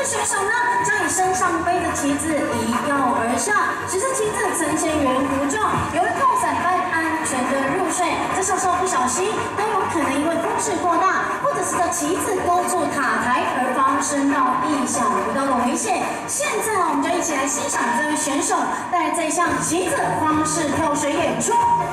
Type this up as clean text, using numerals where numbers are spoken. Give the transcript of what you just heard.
的选手呢，将以身上背的旗子一跃而下，使这旗子呈现圆弧状，犹如跳伞般安全的入水。这时候不小心，都有可能因为风势过大，或者是这旗子勾住塔台而发生到意想不到的危险。现在我们就一起来欣赏这位选手带来这一项旗子花式跳水演出。